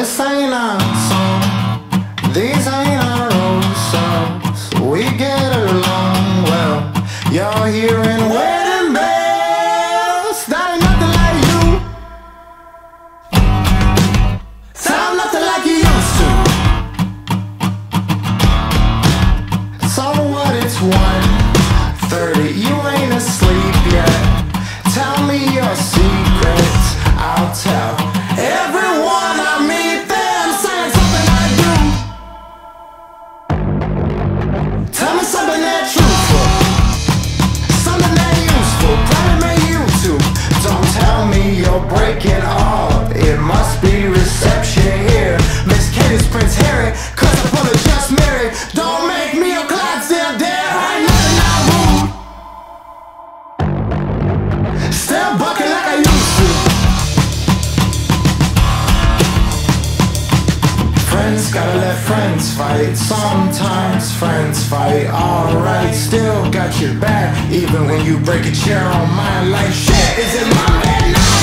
This ain't our song, these ain't our old songs. We get along well. You're hearing wedding bells. That ain't nothing like you. Sound nothing like you used to. So what, it's 1:30, you ain't asleep yet. Tell me your secrets, I'll tell everyone I meet them, saying something I do. Tell me something that's truthful, something that useful, probably made you too. Don't tell me you're breaking off, it must be reception here. Miss Katie's Prince Harry, cause I'm full of just married. Don't make me a Clydesdale dare, I ain't nothing I rude. Still bucking like I used to. Friends gotta let friends fight. Sometimes friends fight, alright. Still got your back, even when you break a chair on mine. Like shit, is it my man now?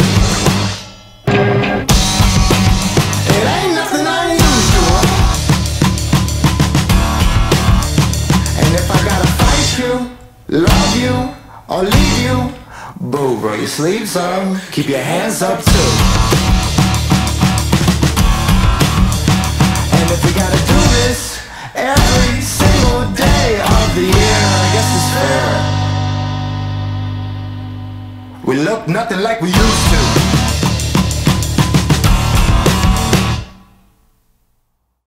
It ain't nothing unusual. And if I gotta fight you, love you, or leave you, boo, roll your sleeves up, keep your hands up too. And if we gotta do this every single day of the year, I guess it's fair. We look nothing like we used to.